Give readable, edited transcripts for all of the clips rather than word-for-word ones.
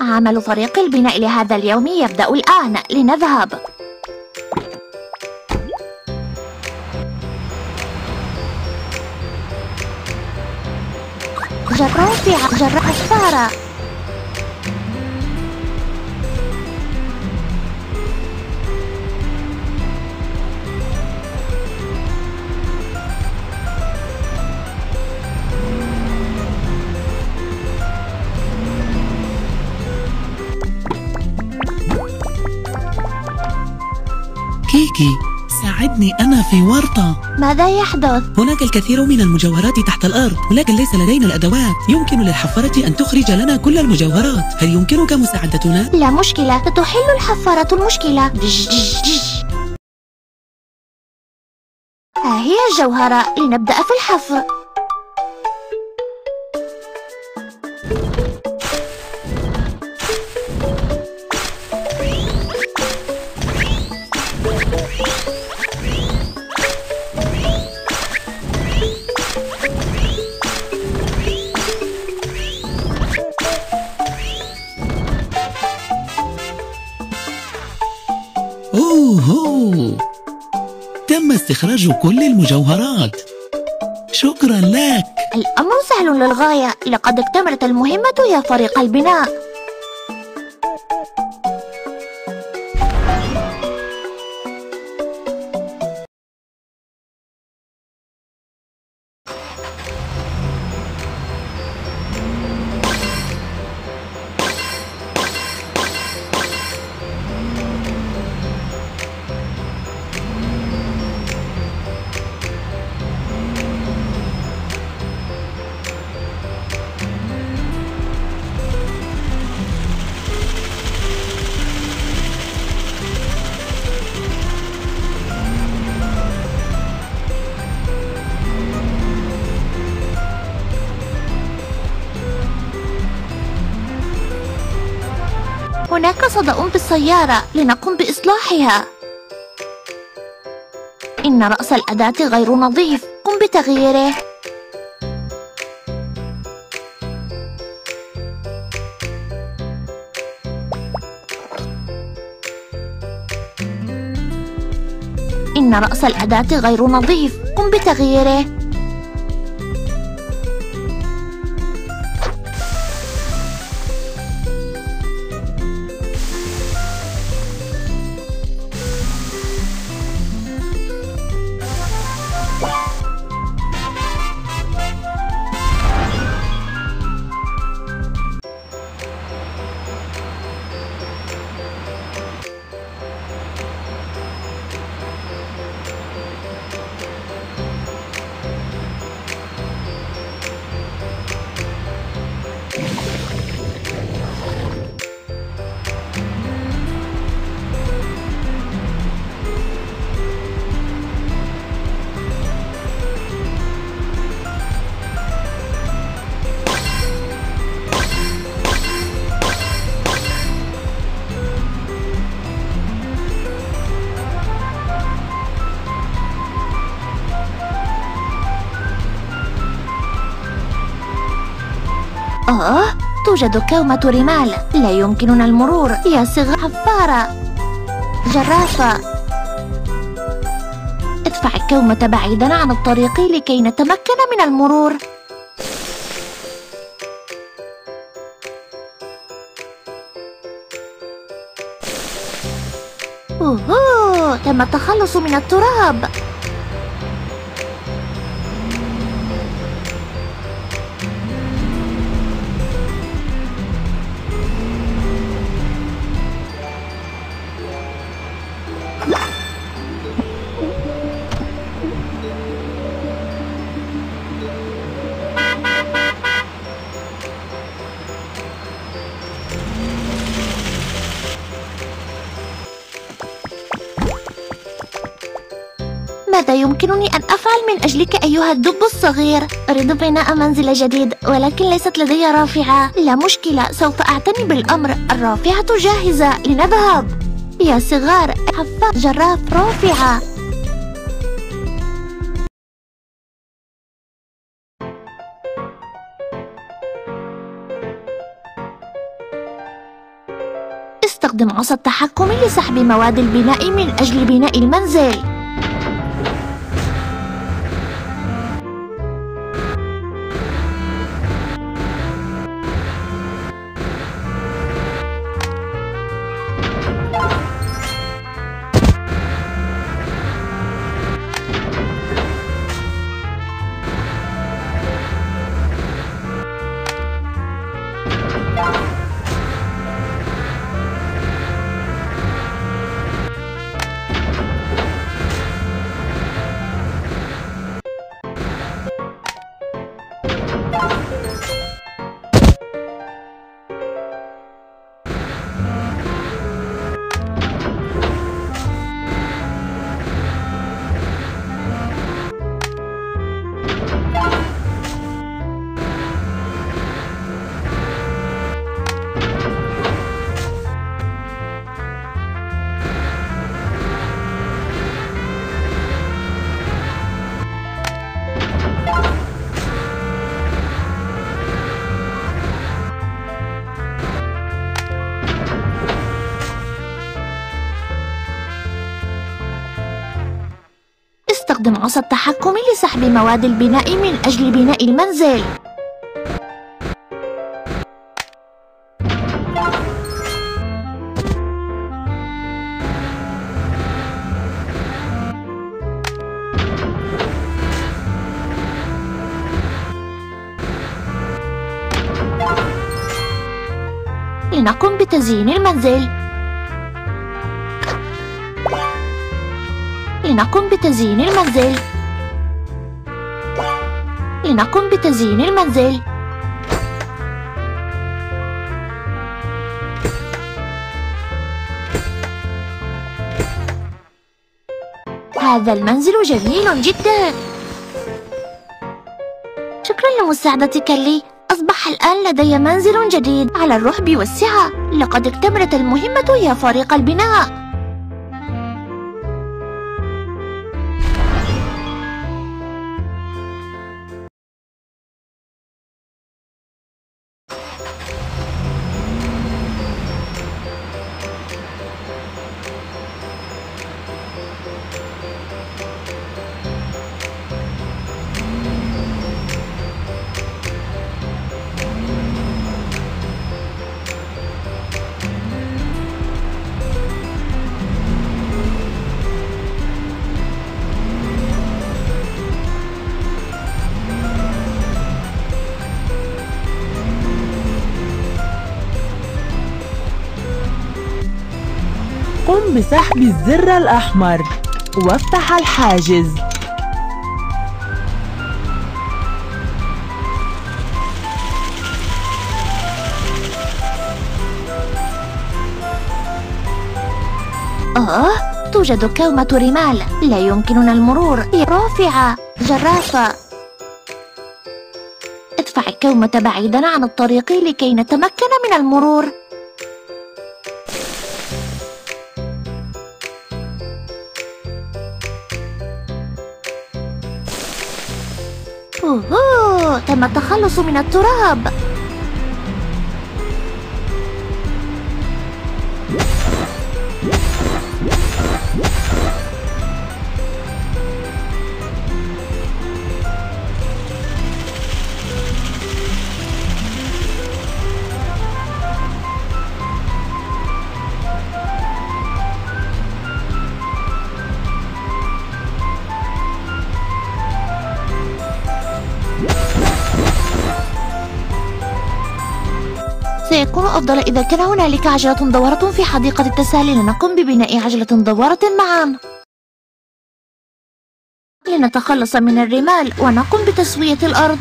عمل فريق البناء لهذا اليوم يبدأ الآن. لنذهب. رافعة، حفارة. كيكي، ساعدني، أنا في ورطة. ماذا يحدث؟ هناك الكثير من المجوهرات تحت الأرض، ولكن ليس لدينا الأدوات. يمكن للحفارة أن تخرج لنا كل المجوهرات. هل يمكنك مساعدتنا؟ لا مشكلة، ستحل الحفارة المشكلة. دش دش دش. ها هي الجوهرة، لنبدأ في الحفر. أوه، تم استخراج كل المجوهرات. شكرا لك. الأمر سهل للغاية، لقد اكتملت المهمة يا فريق البناء. هناك صدأ بالسيارة، لنقم بإصلاحها. إن رأس الأداة غير نظيف، قم بتغييره. إن رأس الأداة غير نظيف، قم بتغييره. توجد كومة رمال، لا يمكننا المرور. يا صغار، حفارة، جرافة. ادفع الكومة بعيدا عن الطريق لكي نتمكن من المرور. تم التخلص من التراب. ماذا يمكنني أن أفعل من أجلك أيها الدب الصغير؟ أريد بناء منزل جديد، ولكن ليست لدي رافعة. لا مشكلة، سوف أعتني بالأمر. الرافعة جاهزة، لنذهب. يا صغار، حفار، جراف، رافعة. استخدم عصا التحكم لسحب مواد البناء من أجل بناء المنزل. استخدم عصا التحكم لسحب مواد البناء من أجل بناء المنزل. لنقم بتزيين المنزل. لنقم بتزيين المنزل. لنقم بتزيين المنزل. هذا المنزل جميل جدا. شكرا لمساعدتك لي. أصبح الآن لدي منزل جديد على الرحب والسعة. لقد اكتملت المهمة يا فريق البناء. قم بسحب الزر الأحمر وافتح الحاجز. توجد كومة رمال لا يمكننا المرور. رافعة، جرافة. ادفع الكومة بعيدا عن الطريق لكي نتمكن من المرور. تم التخلص من التراب. سيكون أفضل إذا كان هنالك عجلة دوارة في حديقة التسالي. لنقم ببناء عجلة دوارة معا لنتخلص من الرمال ونقم بتسوية الأرض.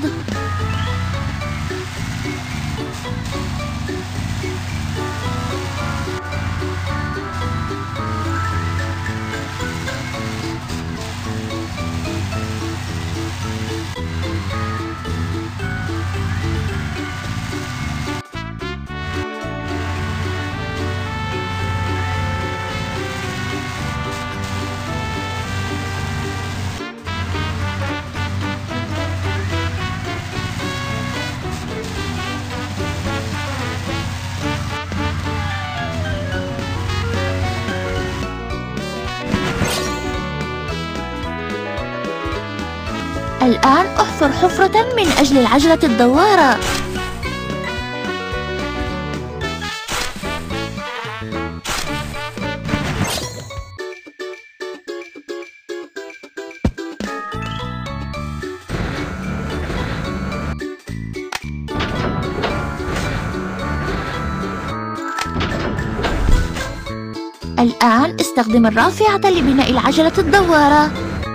الآن أحفر حفرة من أجل العجلة الدوارة. الآن استخدم الرافعة لبناء العجلة الدوارة.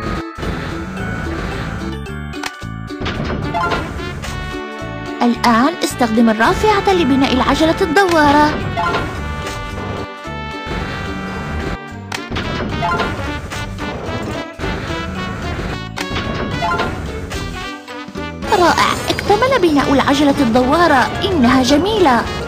الآن استخدم الرافعة لبناء العجلة الدوارة. رائع! اكتمل بناء العجلة الدوارة. إنها جميلة.